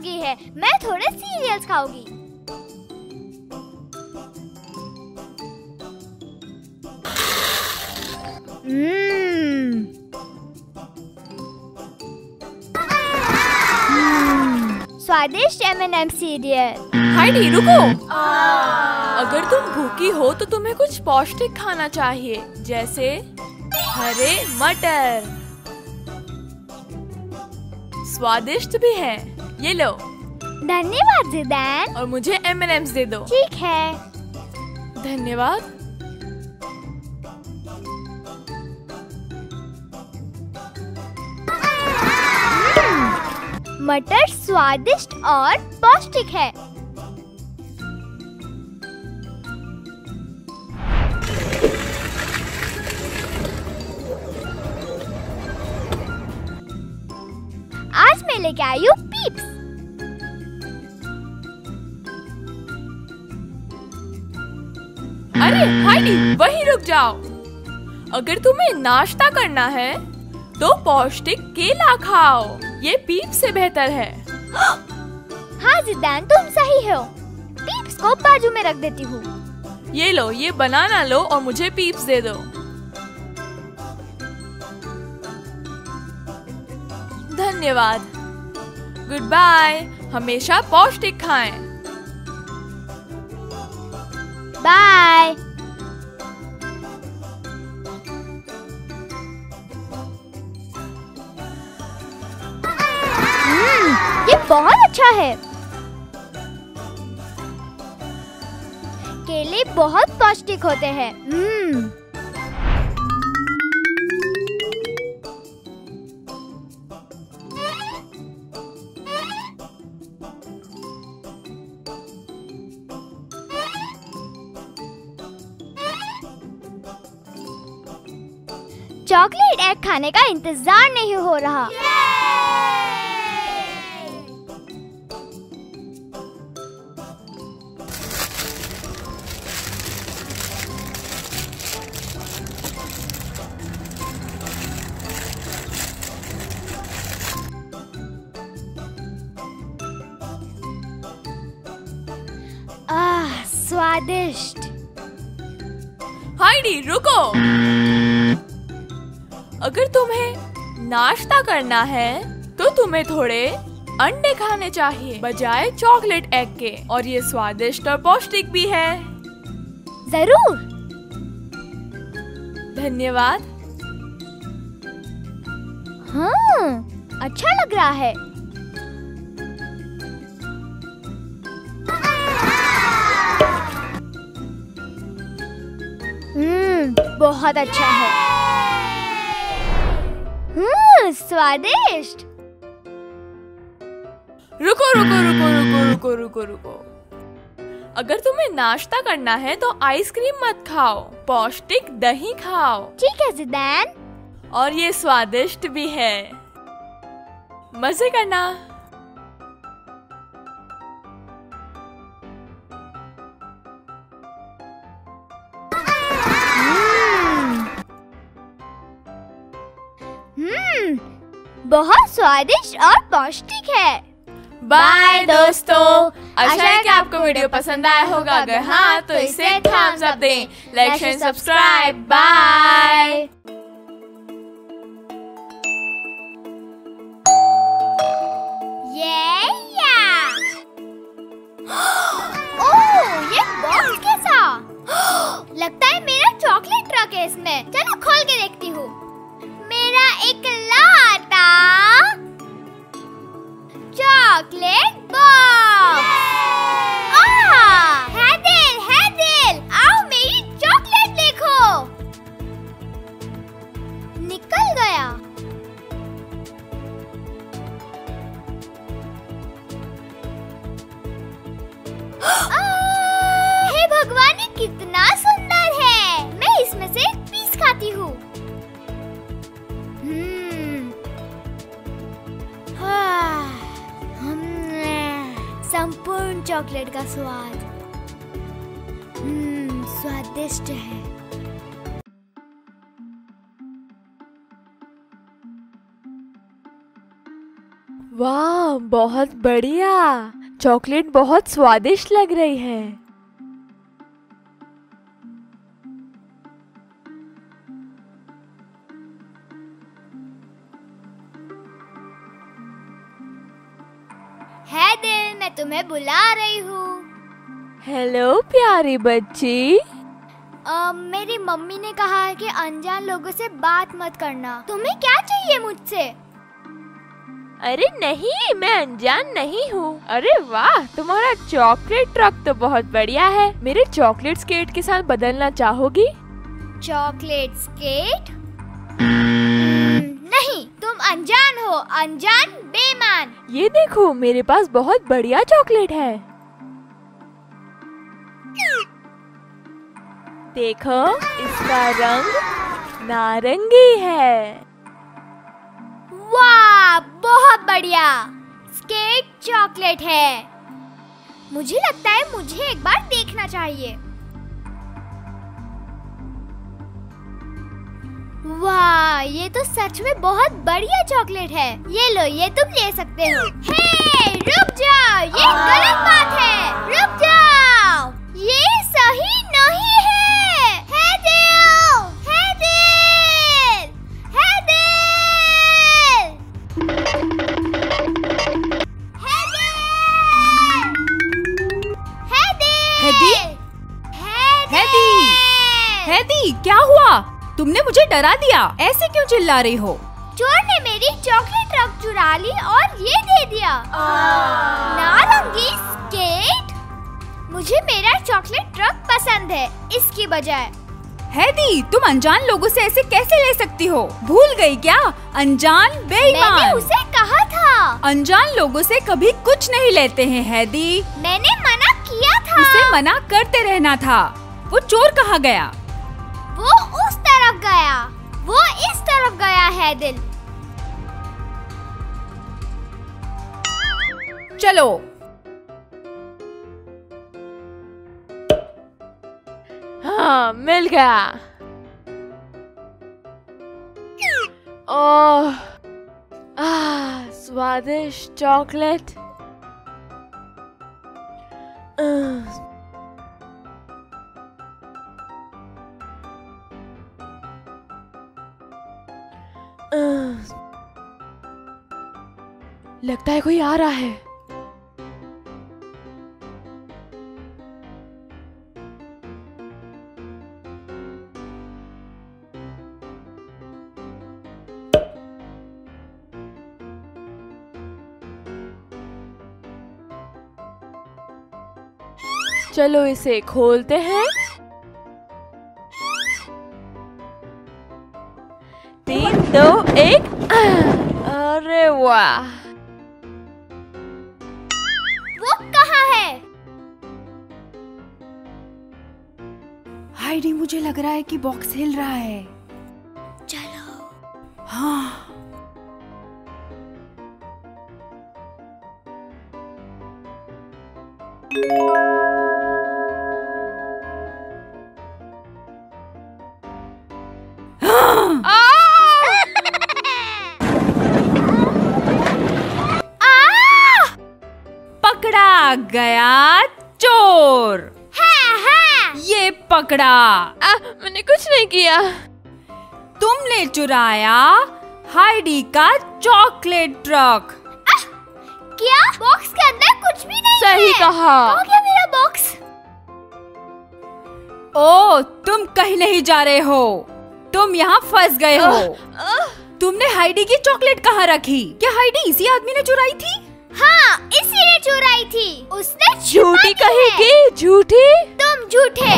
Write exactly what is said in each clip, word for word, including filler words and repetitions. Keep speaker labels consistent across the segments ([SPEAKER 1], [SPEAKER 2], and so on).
[SPEAKER 1] लगी है, मैं थोड़े सीरियल्स खाऊंगी। हम्म, स्वादिष्ट M and M cereal.
[SPEAKER 2] Heidi रुको, अगर तुम भूखी हो तो तुम्हें कुछ पौष्टिक खाना चाहिए, जैसे हरे मटर, स्वादिष्ट भी है। ये लो।
[SPEAKER 1] धन्यवाद जिदैन।
[SPEAKER 2] और मुझे एम एंड एम्स दे दो।
[SPEAKER 1] ठीक है।
[SPEAKER 2] धन्यवाद।
[SPEAKER 1] मटर स्वादिष्ट और पौष्टिक है। आज मैं लेके आई हूँ पीप्स।
[SPEAKER 2] अरे हाइडी, वहीं रुक जाओ। अगर तुम्हें नाश्ता करना है तो पौष्टिक केला खाओ, ये पीप्स से बेहतर है।
[SPEAKER 1] हाँ जिदैन, तुम सही हो। पीप्स को बाजू में रख देती हूँ।
[SPEAKER 2] ये लो, ये बनाना लो और मुझे पीप्स दे दो। धन्यवाद। Good bye. हमेशा पौष्टिक खाएं।
[SPEAKER 1] बाय। ये बहुत अच्छा है। केले बहुत पौष्टिक होते हैं। हम्म। चॉकलेट एग खाने का इंतजार नहीं हो रहा। आह, स्वादिष्ट।
[SPEAKER 2] हाइडी रुको, अगर तुम्हें नाश्ता करना है तो तुम्हें थोड़े अंडे खाने चाहिए बजाय चॉकलेट एग के, और ये स्वादिष्ट और पौष्टिक भी है।
[SPEAKER 1] जरूर।
[SPEAKER 2] धन्यवाद।
[SPEAKER 1] हाँ, अच्छा लग रहा है। हम्म, बहुत अच्छा है। हम्म, स्वादिष्ट।
[SPEAKER 2] रुको रुको रुको रुको रुको रुको रुको अगर तुम्हें नाश्ता करना है तो आइसक्रीम मत खाओ, पौष्टिक दही खाओ।
[SPEAKER 1] ठीक है जिदैन।
[SPEAKER 2] और ये स्वादिष्ट भी है। मजे करना।
[SPEAKER 1] हम्म, बहुत स्वादिष्ट और पौष्टिक है।
[SPEAKER 2] बाय दोस्तों, आशा है कि आपको वीडियो पसंद आया होगा। अगर हाँ तो इसे थम्स अप दें, लाइक शेयर सब्सक्राइब। बाय।
[SPEAKER 1] ये या। ओह, ये बॉक्स कैसा? लगता है मेरा चॉकलेट ट्रक है इसमें। चलो खोल के देखती हूँ। मेरा इकलौता चॉकलेट बॉक्स। आह, हैदिल, हैदिल, आओ मेरी चॉकलेट देखो। निकल गया। हे भगवान, ये कितना सुंदर है। मैं इसमें से एक पीस खाती हूँ। हम्म, हाँ, हम्म, संपूर्ण चॉकलेट का स्वाद। हम्म, स्वादिष्ट है।
[SPEAKER 2] वाह, बहुत बढ़िया। चॉकलेट बहुत स्वादिष्ट लग रही है।
[SPEAKER 1] है दिल, मैं तुम्हें बुला रही हूँ।
[SPEAKER 2] हेलो प्यारी बच्ची।
[SPEAKER 1] अ, मेरी मम्मी ने कहा है कि अनजान लोगों से बात मत करना। तुम्हें क्या चाहिए मुझसे?
[SPEAKER 2] अरे नहीं, मैं अनजान नहीं हूँ। अरे वाह, तुम्हारा चॉकलेट ट्रक तो बहुत बढ़िया है। मेरे चॉकलेट स्केट के साथ बदलना चाहोगी?
[SPEAKER 1] Chocolate skate? नहीं, तुम अनजान हो, अनजान बेईमान।
[SPEAKER 2] ये देखो, मेरे पास बहुत बढ़िया चॉकलेट है। देखो, इसका रंग नारंगी है।
[SPEAKER 1] वाह, बहुत बढ़िया। स्केट चॉकलेट है। मुझे लगता है मुझे एक बार देखना चाहिए। वाह, ये तो सच में बहुत बढ़िया चॉकलेट है। ये लो, ये तुम ले सकते हो। हे, रुक जाओ, ये गलत बात है। रुक जाओ, ये सही नहीं है। है दिल, है दिल, है दिल, है दिल, है दिल,
[SPEAKER 3] हेदी?
[SPEAKER 1] है
[SPEAKER 3] हेदी? हेदी, क्या हुआ? तुमने मुझे डरा दिया। ऐसे क्यों चिल्ला रही हो?
[SPEAKER 1] चोर ने मेरी चॉकलेट ट्रक चुरा ली और ये दे दिया। नारंगी स्केट? मुझे मेरा चॉकलेट ट्रक पसंद है इसकी बजाय।
[SPEAKER 3] हेदी, तुम अनजान लोगों से ऐसे कैसे ले सकती हो? भूल गई क्या? अनजान बेईमान।
[SPEAKER 1] मैंने उसे कहा था।
[SPEAKER 3] अनजान लोगों से कभी कुछ नहीं लेते हैं हेदी।
[SPEAKER 1] मैंने मना किया था।
[SPEAKER 3] उसे मना करते रहना था। वो चोर कहाँ गया?
[SPEAKER 1] वो उस तरफ गया, वो इस तरफ गया है दिल।
[SPEAKER 3] चलो।
[SPEAKER 2] हाँ, मिल गया। ओह, आह, स्वादिष्ट चॉकलेट। आह, आह, लगता है कोई आ रहा है। चलो इसे खोलते हैं। तीन, दो, एक। अरे वाह,
[SPEAKER 1] वो कहाँ है?
[SPEAKER 3] हाइडी, मुझे लग रहा है कि बॉक्स हिल रहा है।
[SPEAKER 1] चलो।
[SPEAKER 3] हाँ। पकड़ा गया चोर।
[SPEAKER 1] है, है।
[SPEAKER 3] ये पकड़ा।
[SPEAKER 2] आ, मैंने कुछ नहीं किया।
[SPEAKER 3] तुमने चुराया हाइडी का चॉकलेट ट्रक।
[SPEAKER 1] क्या? बॉक्स के अंदर कुछ भी नहीं है।
[SPEAKER 2] सही कहा।
[SPEAKER 1] कहाँ गया मेरा बॉक्स?
[SPEAKER 3] ओ, तुम कहीं नहीं जा रहे हो। तुम यहाँ फंस गए हो। तुमने हाइडी की चॉकलेट कहाँ रखी? क्या हाइडी इसी आदमी ने चुराई थी?
[SPEAKER 1] हाँ, इसी ने चुराई थी। उसने
[SPEAKER 2] झूठी कहेगी, झूठी।
[SPEAKER 1] तुम झूठे।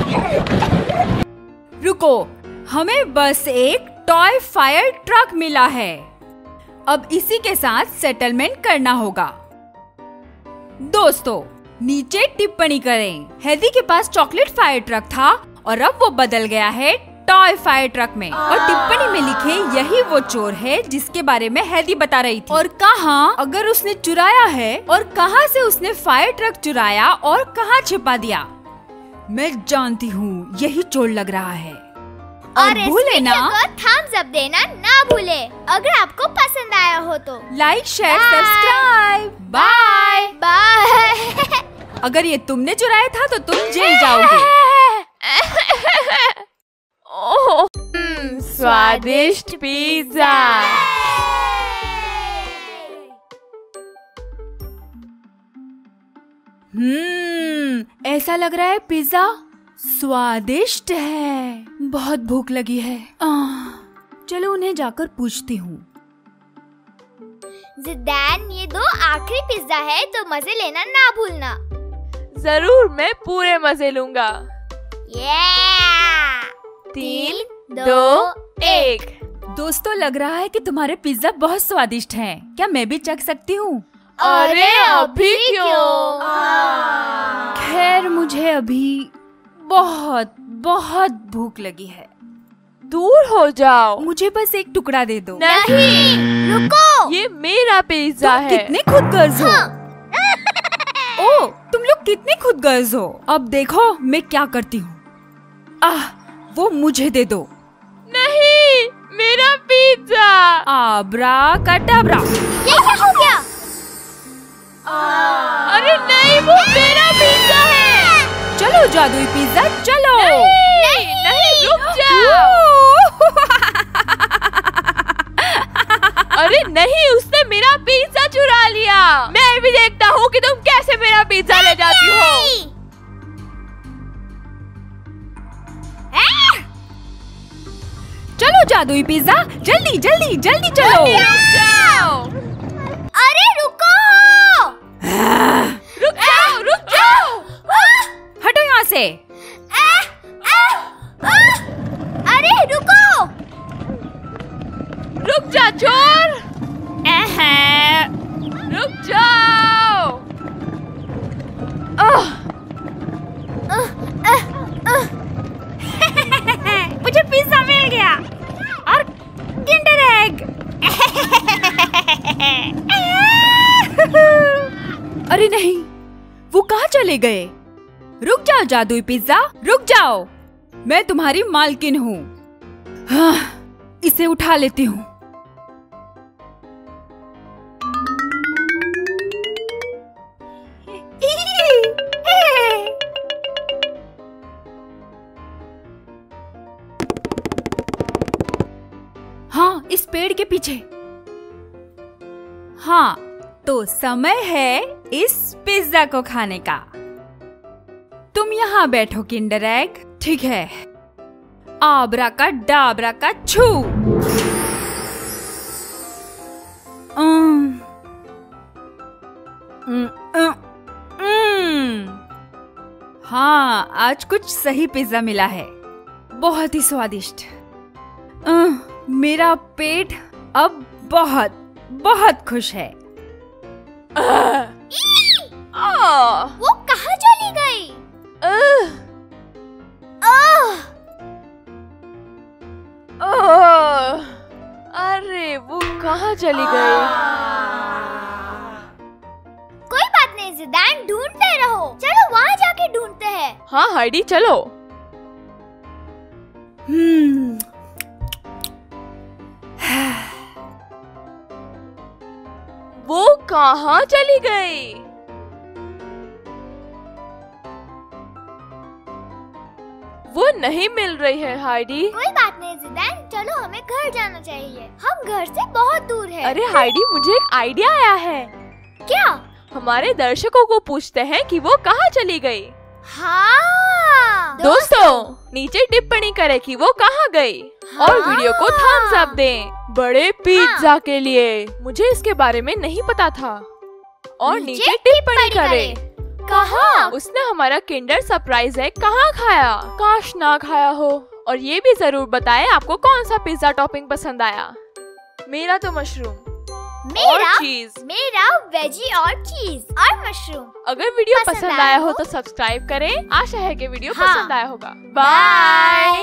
[SPEAKER 3] रुको, हमें बस एक टॉय फायर ट्रक मिला है। अब इसी के साथ सेटलमेंट करना होगा। दोस्तों, नीचे टिप्पणी करें। हेदी के पास चॉकलेट फायर ट्रक था और अब वो बदल गया है टॉय फायर ट्रक में। और टिप्पणी में लिखे यही वो चोर है जिसके बारे में हेदी बता रही थी। और कहाँ अगर उसने चुराया है और कहाँ से उसने फायर ट्रक चुराया और कहाँ छिपा दिया। मैं जानती हूँ यही चोर लग रहा है। और
[SPEAKER 1] और इस
[SPEAKER 3] भूले
[SPEAKER 1] वीडियो
[SPEAKER 3] ना
[SPEAKER 1] को थम्स अप देना ना भूले। अगर आपको पसंद आया हो हो तो।
[SPEAKER 3] Like share subscribe. Bye
[SPEAKER 1] bye.
[SPEAKER 3] अगर ये तुमने चुराया था तो तुम जेल जाओगे।
[SPEAKER 2] ओह, स्वादिष्ट पिज्जा।
[SPEAKER 3] हम्म, ऐसा लग रहा है पिज्जा स्वादिष्ट है। बहुत भूख लगी है। आह, चलो उन्हें जाकर पूछती हूँ।
[SPEAKER 1] ज़िदान, ये दो आखिरी पिज्जा है तो मजे लेना ना भूलना।
[SPEAKER 2] जरूर, मैं पूरे मजे लूंगा।
[SPEAKER 1] yeah!
[SPEAKER 2] तीन, दो, एक।
[SPEAKER 3] दोस्तों, लग रहा है कि तुम्हारे पिज्जा बहुत स्वादिष्ट हैं। क्या मैं भी चख सकती हूँ?
[SPEAKER 2] अरे अभी क्यों?
[SPEAKER 3] खैर, मुझे अभी बहुत बहुत भूख लगी है।
[SPEAKER 2] दूर हो जाओ।
[SPEAKER 3] मुझे बस एक टुकड़ा दे दो।
[SPEAKER 2] नहीं,
[SPEAKER 1] रुको।
[SPEAKER 2] ये मेरा पिज्जा
[SPEAKER 3] तुम
[SPEAKER 2] है।
[SPEAKER 3] कितने खुदगर्ज हो। ओ, तुम लोग कितने खुदगर्ज हो। अब देखो मैं क्या करती हूँ। आह, वो मुझे दे दो।
[SPEAKER 2] नहीं, मेरा पिज्जा।
[SPEAKER 3] आब्रा कटाब्रा।
[SPEAKER 1] ये क्या हो गया?
[SPEAKER 2] अरे नहीं, वो मेरा पिज्जा है।
[SPEAKER 3] चलो जादुई पिज्जा, चलो।
[SPEAKER 2] नहीं, नहीं, रुक जाओ। अरे नहीं, उसने मेरा पिज्जा चुरा लिया। मैं भी देखता हूँ कि तुम कैसे मेरा पिज्जा ले जाती हो।
[SPEAKER 3] चलो जादुई पिज्जा, जल्दी जल्दी जल्दी चलो।
[SPEAKER 2] रुक जाओ।
[SPEAKER 1] अरे रुको।
[SPEAKER 2] रुक जाओ, रुक जाओ।
[SPEAKER 3] हटो यहाँ से।
[SPEAKER 1] आ, आ, आ, अरे रुको।
[SPEAKER 2] रुक जा चोर। रुक जाओ। आह,
[SPEAKER 3] मुझे पिज्जा मिल गया और किंडर एग। अरे नहीं, वो कहाँ चले गए? रुक जाओ जादुई पिज्जा, रुक जाओ। मैं तुम्हारी मालकिन हूँ। हाँ, इसे उठा लेती हूँ। हाँ, इस पेड़ के पीछे। हाँ, तो समय है इस पिज्जा को खाने का। तुम यहाँ बैठो किंडर एग। ठीक है। आब्रा का डाबरा का छू। उम, उम, उम, उम। हाँ, आज कुछ सही पिज्जा मिला है। बहुत ही स्वादिष्ट। उम, मेरा पेट अब बहुत बहुत खुश है।
[SPEAKER 2] आह,
[SPEAKER 1] वो कहाँ चली गई?
[SPEAKER 2] आह,
[SPEAKER 1] आह,
[SPEAKER 2] आह। अरे वो कहाँ चली गई?
[SPEAKER 1] कोई बात नहीं ज़िदान, ढूंढते रहो। चलो वहाँ जाके ढूंढते हैं।
[SPEAKER 2] हाँ हाइडी, चलो।
[SPEAKER 3] हम्म,
[SPEAKER 2] वो कहाँ चली गई? वो नहीं मिल रही है हाइडी।
[SPEAKER 1] कोई बात नहीं ज़िदान, चलो हमें घर जाना चाहिए। हम घर से बहुत दूर हैं।
[SPEAKER 2] अरे हाइडी, मुझे एक आइडिया आया है।
[SPEAKER 1] क्या?
[SPEAKER 2] हमारे दर्शकों को पूछते हैं कि वो कहाँ चली गई।
[SPEAKER 1] हाँ
[SPEAKER 2] दोस्तों, नीचे टिप्पणी करें कि वो कहाँ गई और वीडियो को थम्स अप दें बड़े पिज्जा के लिए। मुझे इसके बारे में नहीं पता था। और
[SPEAKER 1] नीचे
[SPEAKER 2] नीचे टिप्पणी
[SPEAKER 1] टिप्पणी
[SPEAKER 2] करें
[SPEAKER 1] कहाँ?
[SPEAKER 2] उसने हमारा किंडर सरप्राइज है कहाँ खाया। काश ना खाया हो। और ये भी जरूर बताएं आपको कौन सा पिज्जा टॉपिंग पसंद आया। मेरा तो मशरूम
[SPEAKER 1] मेरा
[SPEAKER 2] और चीज।
[SPEAKER 1] मेरा वेजी और चीज और मशरूम।
[SPEAKER 2] अगर वीडियो
[SPEAKER 1] पसंद
[SPEAKER 2] पसंद
[SPEAKER 1] आया
[SPEAKER 2] आया
[SPEAKER 1] हो
[SPEAKER 2] हो तो सब्सक्राइब करें। आशा है कि वीडियो
[SPEAKER 1] हाँ।
[SPEAKER 2] पसंद आया होगा। बाय।